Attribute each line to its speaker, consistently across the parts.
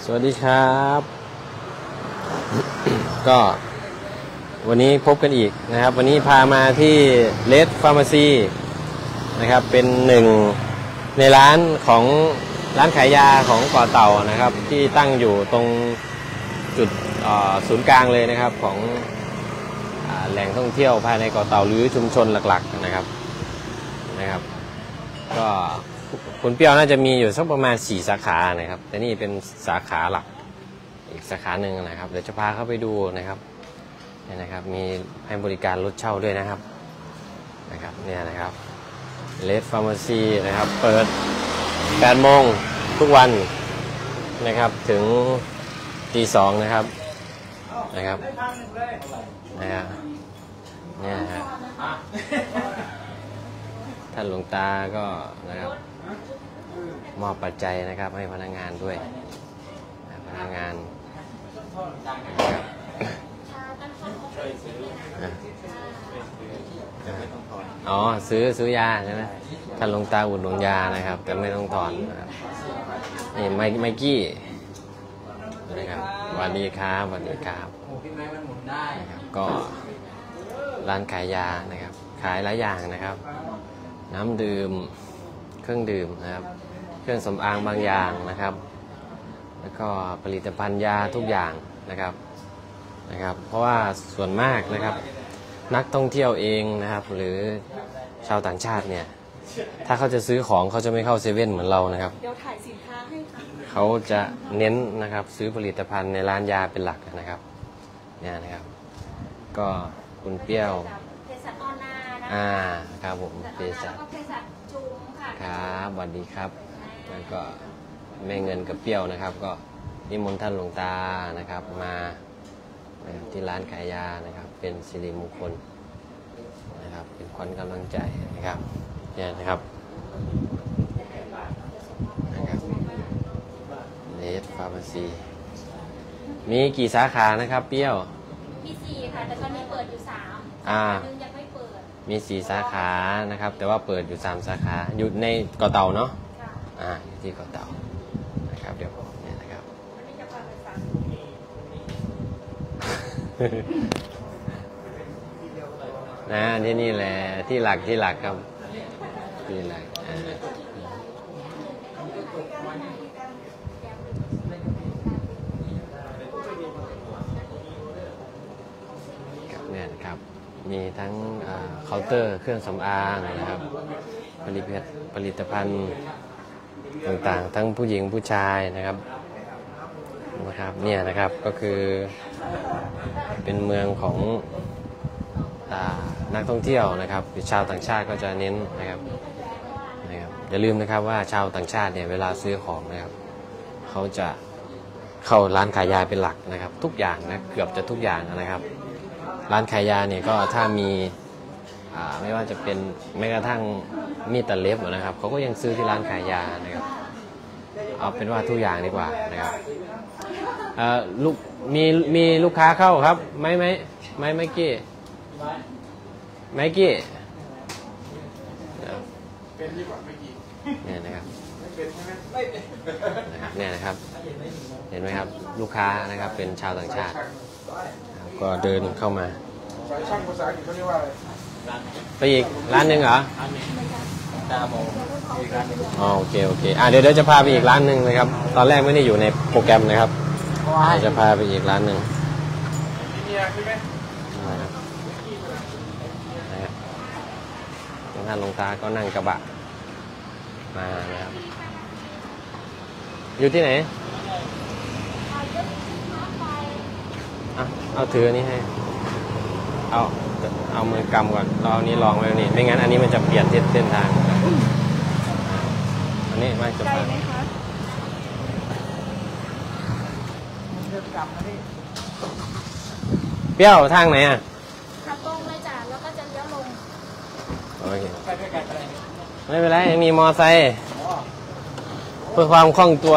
Speaker 1: สวัสดีครับ ก็วันนี้พบกันอีกนะครับวันนี้พามาที่เลดฟาร์มาซีนะครับเป็นหนึ่งในร้านของร้านขายยาของเกาะเต่านะครับที่ตั้งอยู่ตรงจุดศูนย์กลางเลยนะครับของแหล่งท่องเที่ยวภายในเกาะเต่าหรือชุมชนหลักๆนะครับก็คุณเปรี้ยวน่าจะมีอยู่สักประมาณ4 สาขานะครับแต่นี่เป็นสาขาหลักอีกสาขาหนึ่งนะครับเดี๋ยวจะพาเข้าไปดูนะครับนี่นะครับมีให้บริการรถเช่าด้วยนะครับเนี่ยนะครับเลดฟาร์มาซีนะครับเปิด8 โมงทุกวันนะครับถึงตี 2นะครับเนี่ยครับท่านหลวงตาก็นะครับมอบปัจจัยนะครับให้พนักงานด้วยพนักงานนะครับอ๋อซื้อยาใช่ไหมท่านหลวงตาอุดหนุนยานะครับแต่ไม่ต้องถอนนะครับนี่ไมกี้นะครับสวัสดีครับก็ร้านขายยานะครับขายหลายอย่างนะครับน้ำดื่มเครื่องดื่มนะครับเครื่องสำอางบางอย่างนะครับแล้วก็ผลิตภัณฑ์ยาทุกอย่างนะครับเพราะว่าส่วนมากนะครับนักท่องเที่ยวเองนะครับหรือชาวต่างชาติเนี่ยถ้าเขาจะซื้อของเขาจะไม่เข้าเซเว่นเหมือนเรานะครับเดี๋ยวถ่ายสินค้าให้ค่ะเขาจะเน้นนะครับซื้อผลิตภัณฑ์ในร้านยาเป็นหลักนะครับเนี่ยนะครับก็คุณเปรี้ยวเภสัชออนนานะครับผมเภสัชจุ๋มค่ะครับสวัสดีครับแล้วก็แม่เงินกับเปรี้ยวนะครับก็นิมนต์ท่านหลวงตานะครับมาที่ร้านขายยานะครับเป็นสิริมงคลนะครับเป็นขวัญกำลังใจนะครับเนี่ยนะครับเลดฟาร์มาซีมีกี่สาขานะครับเปรี้ยว
Speaker 2: มี4ค่ะแต่ตอนนี้เปิดอยู่3นึงยังไม่เปิด
Speaker 1: มี4 สาขานะครับแต่ว่าเปิดอยู่3 สาขาอยู่ในเกาะเต่าเนาะอยู่ที่เกาะเต่านะครับเดี๋ยวเนี่ยนะครับวันนี้จะพาไปฟังนะที่นี่แหละที่หลักครับที่หลักเนี่ยครับมีทั้งเคาน์เตอร์เครื่องสำอางนะครับผลิตภัณฑ์ต่างๆทั้งผู้หญิงผู้ชายนะครับเนี่ยนะครับก็คือเป็นเมืองของนักท่องเที่ยวนะครับชาวต่างชาติก็จะเน้นนะครับอย่าลืมนะครับว่าชาวต่างชาติเนี่ยเวลาซื้อของนะครับเขาจะเข้าร้านขายยาเป็นหลักนะครับทุกอย่างนะเกือบจะทุกอย่างนะครับร้านขายยาเนี่ยก็ถ้ามีไม่ว่าจะเป็นแม้กระทั่งมีดตัดเล็บนะครับเขาก็ยังซื้อที่ร้านขายยานะครับเอาเป็นว่าทุกอย่างดีกว่านะครับมีลูกค้าเข้าครับไมกี้เป็นดีกว่าไม่กี่เนี่ยนะครับเนี่ยนะครับเห็นไหมครับลูกค้านะครับเป็นชาวต่างชาติก็เดินเข้ามาช่างภาษาอังกฤษเขาเรียกว่าอะไรไปอีกร้านหนึ่งเหรอโอเคเดี๋ยวจะพาไปอีกร้านหนึ่งนะครับตอนแรกไม่ได้อยู่ในโปรแกรมนะครับจะพาไปอีกร้านหนึ่งท่านหลวงตาก็นั่งกระบะมานะครับอยู่ที่ไหนเอาถืออันนี้ให้เอามือกำก่อนเราเอานี้ลองไว้นี่ไม่งั้นอันนี้มันจะเปลี่ยนเส้นทางอันนี้ไม่จะไปเปรี้ยวทางไหน
Speaker 2: ขับตรงเลยจ้ะแล้วก็จะเลี้ยวลง
Speaker 1: โอเคไม่เป็นไรมีมอไซค์เพื่อความคล่องตัว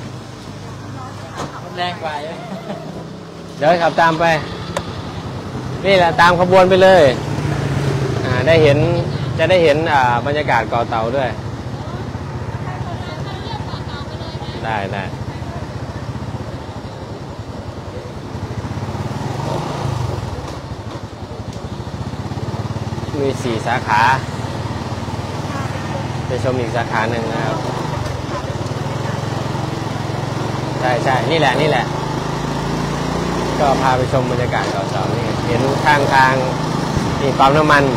Speaker 3: แรงกว่า
Speaker 1: เดี๋ยวขับตามไปนี่แหละตามขบวนไปเลยจะได้เห็นบรรยากาศเกาะเต่าด้วยได้มี4 สาขาไปชมอีกสาขาหนึ่งนะครับใช่นี่แหละก็พาไปชมบรรยากาศเก่าๆนี่เห็นข้างทางนี่ปั๊มน้ำมัน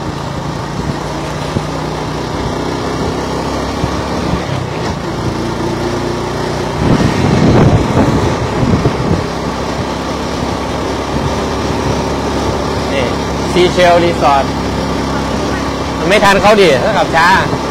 Speaker 1: นี่ซีเชลรีสอร์ทมันไม่ทันเขาดิถ้าขับช้า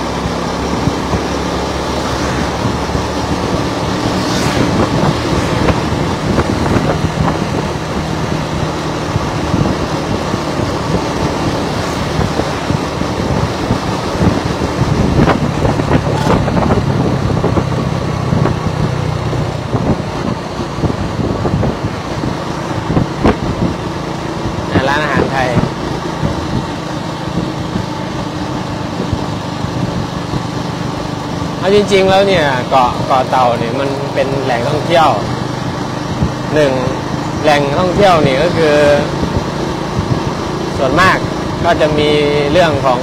Speaker 1: ร้านอาหารไทยเอาจริงๆแล้วเนี่ยเกาะเต่าเนี่ยมันเป็นแหล่งท่องเที่ยวแหล่งท่องเที่ยวนี่ก็คือส่วนมากก็จะมีเรื่องของ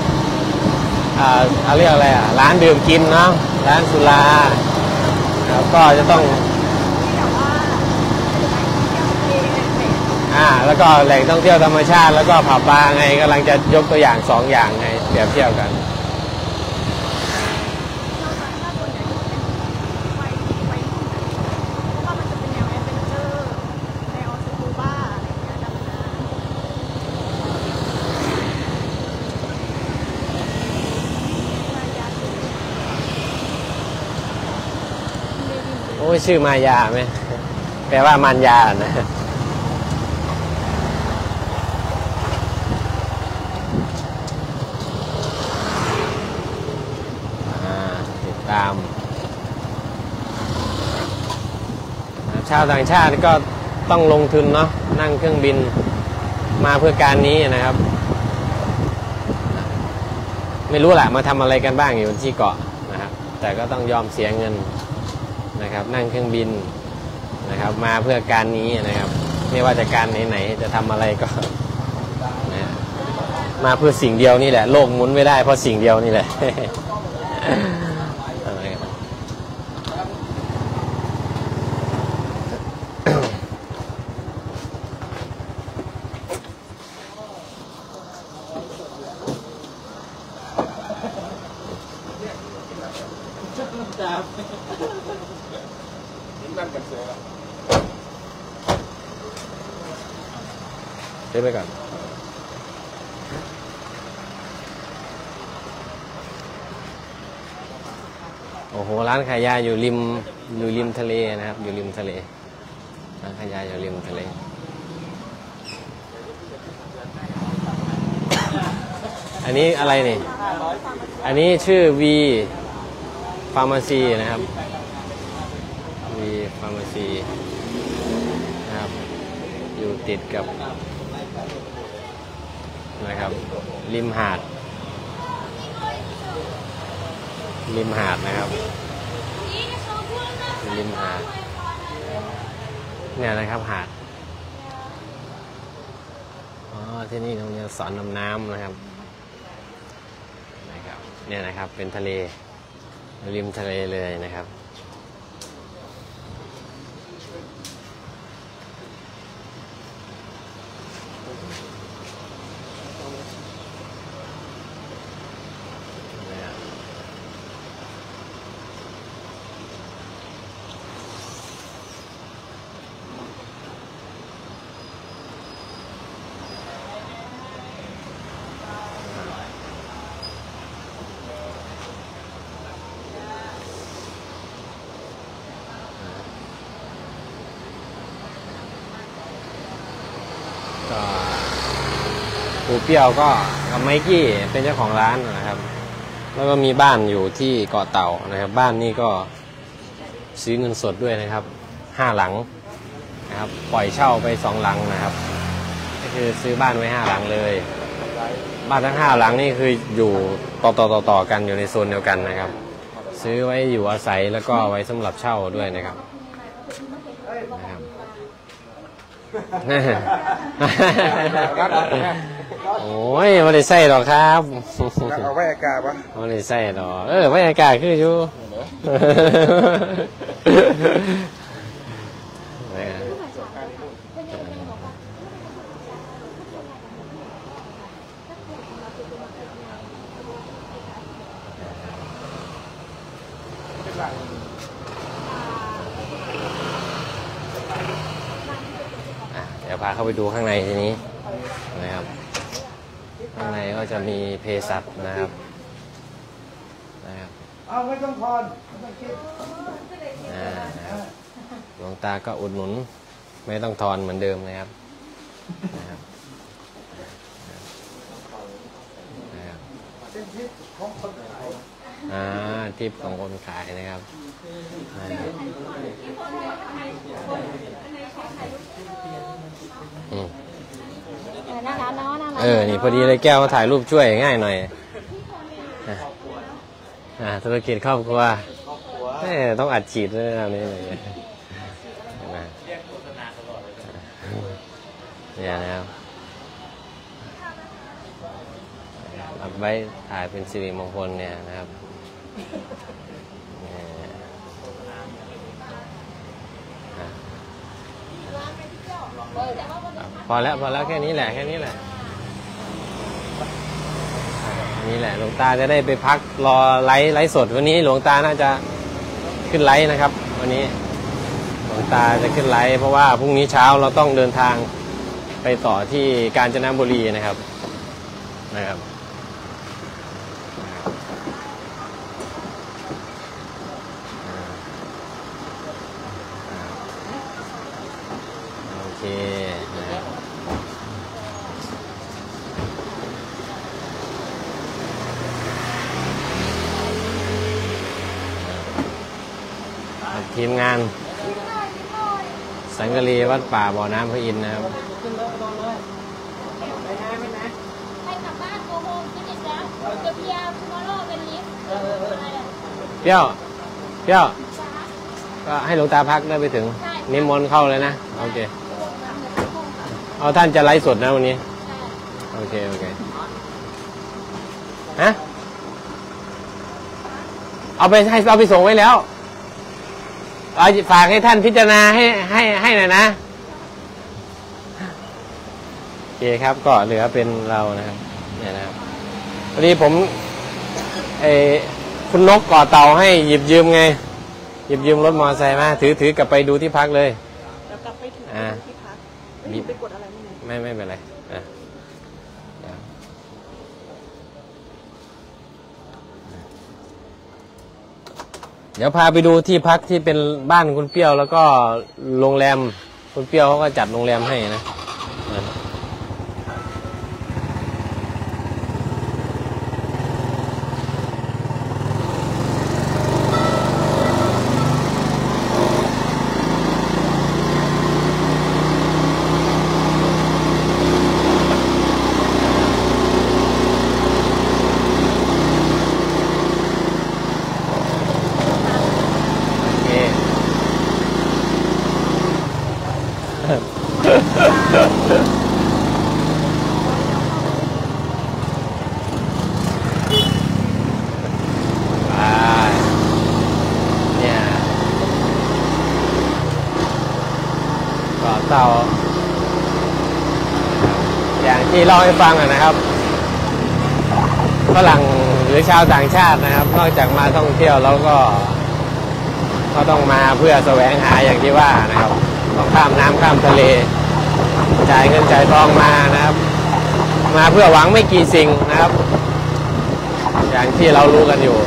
Speaker 1: เรียกอะไรร้านดื่มกินเนาะร้านสุราแล้วก็จะต้องแล้วก็แหล่งท่องเที่ยวธรรมชาติแล้วก็ผับบาร์ไงกำลังจะยกตัวอย่าง2 อย่างไงเปรียบเทียบกันโอ้ยชื่อมายาไหมแปลว่ามารยานะติดตามชาวต่างชาติก็ต้องลงทุนเนาะนั่งเครื่องบินมาเพื่อการนี้นะครับไม่รู้แหละมาทำอะไรกันบ้างอยู่ที่เกาะนะครับแต่ก็ต้องยอมเสียเงินนะครับนั่งเครื่องบินนะครับมาเพื่อการนี้นะครับไม่ว่าจะการไหนๆจะทำอะไรก็นะมาเพื่อสิ่งเดียวนี่แหละโลกหมุนไม่ได้เพราะสิ่งเดียวนี่แหละเดี๋ยวไปก่อนโอ้โหร้านขายยาอยู่ริมทะเลนะครับอยู่ริมทะเลร้านขายยาอยู่ริมทะเลอันนี้อะไรนี่อันนี้ชื่อ V Pharmacy นะครับ V Pharmacy นะครับอยู่ติดกับนะครับริมหาดนะครับริมหาดเนี่ยนะครับหาดที่นี่เขาจะสอนดำน้ำนะครับเนี่ยนะครับเป็นทะเลริมทะเลเลยนะครับครูเปรี้ยวก็กับไมกี้เป็นเจ้าของร้านนะครับแล้วก็มีบ้านอยู่ที่เกาะเต่านะครับบ้านนี้ก็ซื้อเงินสดด้วยนะครับ5 หลังนะครับปล่อยเช่าไป2 หลังนะครับก็คือซื้อบ้านไว้5 หลังเลยบ้านทั้ง5 หลังนี่คืออยู่ต่อกันอยู่ในโซนเดียวกันนะครับซื้อไว้อยู่อาศัยแล้วก็ไว้สำหรับเช่าด้วยนะครับโอ้ยไม่ได้ใส่หรอกครับ
Speaker 3: เอาไว้อากาศปะ
Speaker 1: ไม่ได้ใส่หรอกไว้อากาศคืออยู่เดี๋ยวพาเข้าไปดูข้างในทีนี้นะครับข้างในก็จะมีเภสัชนะครับ
Speaker 3: เอาไม่ต้องทอนไม่ต้องคิด
Speaker 1: นะครับหลวงตาก็อุดหนุนไม่ต้องทอนเหมือนเดิมนะครับนะครับ
Speaker 3: เป็นทิศของคนขาย
Speaker 1: ทิปของคนขายนะครับ
Speaker 2: น่ารักเนาะน่ารัก
Speaker 1: นี่พอดีเลยแก้วมาถ่ายรูปช่วยง่ายหน่อยธุรกิจครอบครัวต้องอัดฉีดด้วยนะนี่เลยเนี่ยนะครับอัดไว้ถ่ายเป็นสิริมงคลเนี่ยนะครับพอแล้วแค่นี้แหละนี่แหละหลวงตาจะได้ไปพักรอไลฟ์สดวันนี้หลวงตาน่าจะขึ้นไลฟ์นะครับวันนี้หลวงตาจะขึ้นไลฟ์เพราะว่าพรุ่งนี้เช้าเราต้องเดินทางไปต่อที่กาญจนบุรีนะครับโอเคนะครับทีมงานสังกะรีวัดป่าบ่อน้ำพระอินทร์นะครับ
Speaker 2: ให้กลับบ้านโกโฮมฟินิชแล้วเพียวทูมอร์โลเป็นลิฟต์
Speaker 1: เปรี้ยวก็ให้หลวงตาพักได้ไปถึงนิมนต์เข้าเลยนะโอเคเอาท่านจะไลฟ์สดนะวันนี้โอเคฮะเอาไปส่งไว้แล้วฝากให้ท่านพิจารณาให้หน่อยนะโอเคครับก็เหลือเป็นเรานะครับเนี่ยนะครับพอดีผมคุณนกก่อเตาให้หยิบยืมรถมอเตอร์ไซค์มาถือกลับไปดูที่พักเลย
Speaker 4: แล้วกลับไปถึงที่พักไม่ไปกดอะไร
Speaker 1: ไม่เป็นไรเดี๋ยวพาไปดูที่พักที่เป็นบ้านคุณเปรี้ยวแล้วก็โรงแรมคุณเปรี้ยวเขาก็จัดโรงแรมให้นะเต่าอย่างที่เล่าให้ฟังนะครับฝรั่งหรือชาวต่างชาตินะครับนอกจากมาท่องเที่ยวแล้วก็เขาต้องมาเพื่อแสวงหาอย่างที่ว่านะครับต้องข้ามน้ำข้ามทะเลจ่ายเงินจ่ายทองมานะครับมาเพื่อหวังไม่กี่สิ่งนะครับอย่างที่เรารู้กันอยู่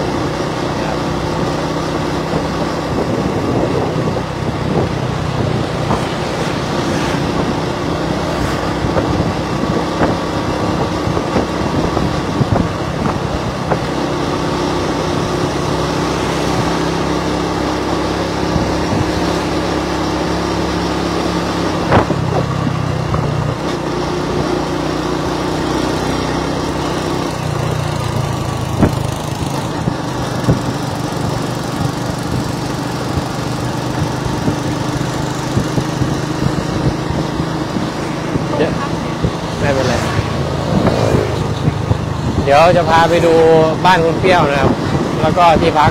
Speaker 1: ไม่เป็นไรเดี๋ยวจะพาไปดูบ้านคุณเปรี้ยวนะครับ แล้วก็ที่พัก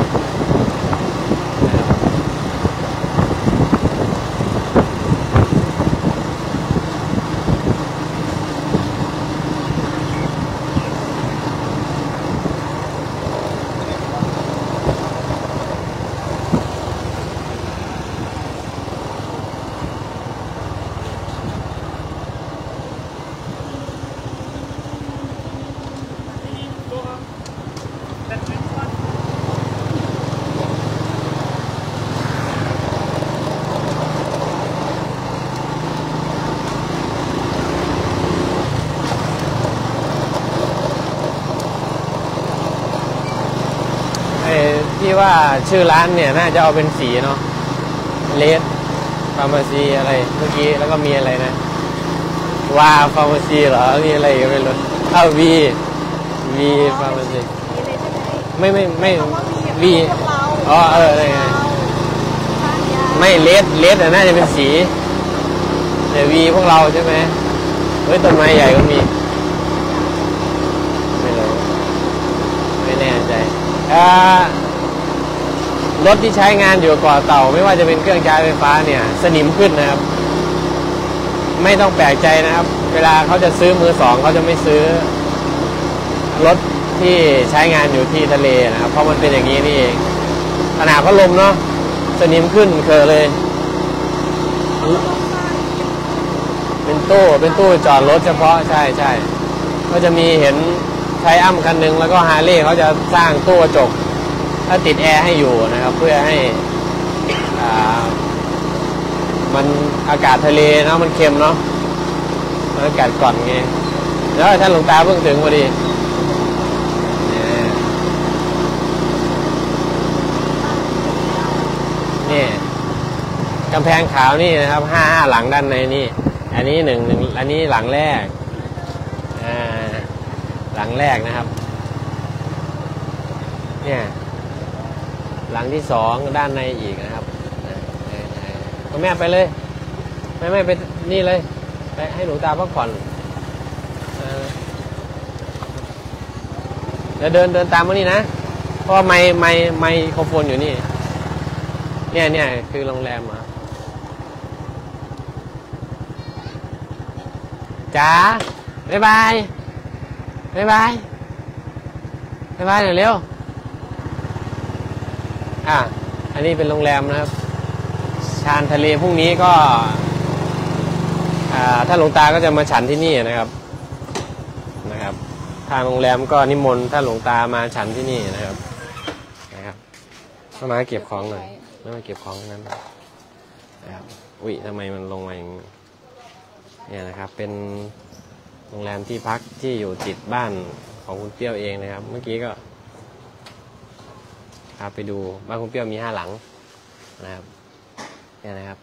Speaker 1: ที่ว่าชื่อร้านเนี่ยน่าจะเอาเป็นสีเนาะเลดฟาร์มาซีอะไรเมื่อกี้แล้วก็มีอะไรนะว่าฟาร์มาซีเหรอมีอะไรก็ไม่รู้วีฟาร์มาซีไม่วีอ๋ออะไรไงไม่เลดน่าจะเป็นสีแต่วีพวกเราใช่ไหมเฮ้ยต้นไม้ใหญ่ก็มีไม่รู้ไม่แน่ใจรถที่ใช้งานอยู่ก่อเต่าไม่ว่าจะเป็นเครื่องใช้ไฟฟ้าเนี่ยสนิมขึ้นนะครับไม่ต้องแปลกใจนะครับเวลาเขาจะซื้อมือสองเขาจะไม่ซื้อรถที่ใช้งานอยู่ที่ทะเลนะครับเพราะมันเป็นอย่างนี้นี่เองขนาดพัดลมเนาะสนิมขึ้นเคยเลยเป็นตู้จอดรถเฉพาะใช่ก็จะมีเห็นใช้อ้ำคันหนึ่งแล้วก็ฮาร์เลย์เขาจะสร้างตู้กระจกถ้าติดแอร์ให้อยู่นะครับเพื่อให้มันอากาศทะเลเนาะมันเค็มเนาะอากาศก่อนไงแล้วท่านหลวงตาเพิ่งถึงพอดีนี่กำแพงขาวนี่นะครับ5 หลังด้านในนี่อันนี้1อันนี้หลังแรกหลังแรกนะครับเนี่ยหลังที่2ด้านในอีกนะครับคุณแม่ไปเลยไม่ไปนี่เลยไปให้หลวงตาพักผ่อนเดี๋ยวเดินตามมานี่นะเพราะว่าไมโครโฟนอยู่นี่เนี่ยคือโรงแรมอ่ะจ๋าบ๊ายบายเร็วอันนี้เป็นโรงแรมนะครับชานทะเลพรุ่งนี้ก็ถ้าหลวงตาก็จะมาฉันที่นี่นะครับทางโรงแรมก็นิมนต์ถ้าหลวงตามาฉันที่นี่นะครับมาเก็บของหน่อยมาเก็บของนั้นนะครับอุ๊ยทำไมมันลงมาอย่างนี้เนี่ยนะครับเป็นโรงแรมที่พักที่อยู่ติดบ้านของคุณเปรี้ยวเองนะครับเมื่อกี้ก็ครับไปดูบ้านคุณเปรี้ยวมี5 หลังนะครับเนี่ยนะครับ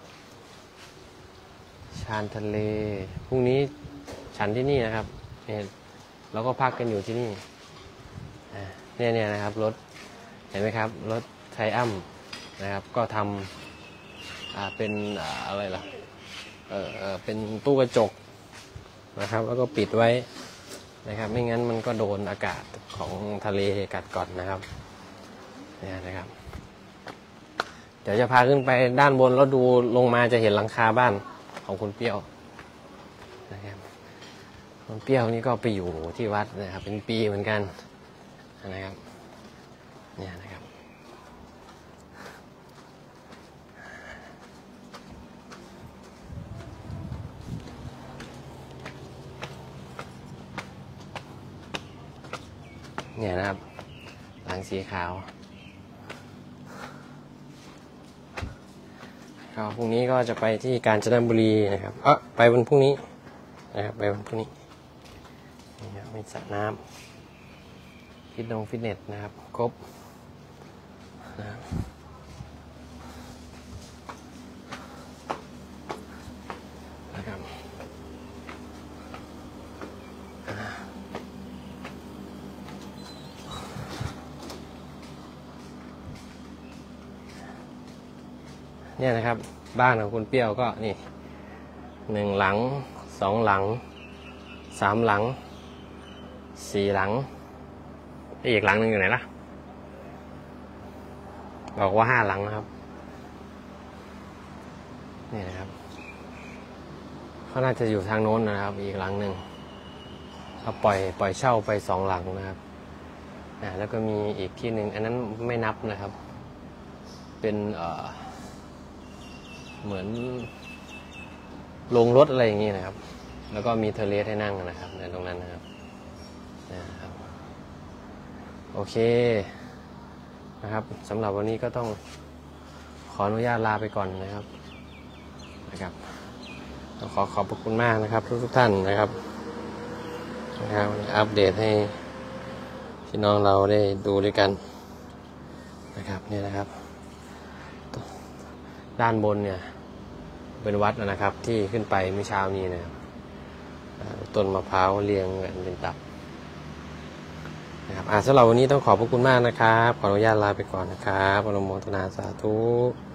Speaker 1: ชานทะเลพรุ่งนี้ฉันที่นี่นะครับเนี่ยเราก็พักกันอยู่ที่นี่เนี่ยนะครับรถเห็นไหมครับรถไทอัมนะครับก็ทำเป็นอะไรล่ะเป็นตู้กระจกนะครับแล้วก็ปิดไว้นะครับไม่งั้นมันก็โดนอากาศของทะเลกัดก่อนนะครับเนี่ยนะครับเดี๋ยวจะพาขึ้นไปด้านบนแล้วดูลงมาจะเห็นหลังคาบ้านของคุณเปรี้ยวนะครับคุณเปรี้ยวนี่ก็ไปอยู่ที่วัดนะครับเป็นปีเหมือนกันนะครับเนี่ยนะครับเนี่ยนะครับหลังสีขาวก็พรุ่งนี้ก็จะไปที่กาญจนบุรีนะครับไปวันพรุ่งนี้นะครับไปวันพรุ่งนี้นี่ครับมีสระน้ำฟิตเนสนะครับครบนะครับเนี่ยนะครับบ้านของคุณเปรี้ยวก็นี่1 หลัง2 หลัง3 หลัง4 หลังอีกหลังหนึ่งอยู่ไหนล่ะบอกว่า5 หลังนะครับนี่นะครับเขาน่าจะอยู่ทางโน้นนะครับ อีกหลังหนึ่งเขาปล่อยเช่าไป2 หลังนะครับแล้วก็มีอีกที่หนึ่งอันนั้นไม่นับนะครับเป็นเหมือนโรงรถอะไรอย่างนี้นะครับแล้วก็มีเทอร์เลสให้นั่งนะครับในตรงนั้นนะครับโอเคนะครับสำหรับวันนี้ก็ต้องขออนุญาตลาไปก่อนนะครับต้องขอบพระคุณมากนะครับทุกท่านนะครับอัปเดตให้พี่น้องเราได้ดูด้วยกันนะครับนี่นะครับด้านบนเนี่ยเป็นวัดนะครับที่ขึ้นไปเมื่อเช้านี้นะครับต้นมะพร้าวเรียงกันเป็นตับนะครับสำหรับวันนี้ต้องขอบพระคุณมากนะครับขออนุญาตลาไปก่อนนะครับอนุโมทนาสาธุ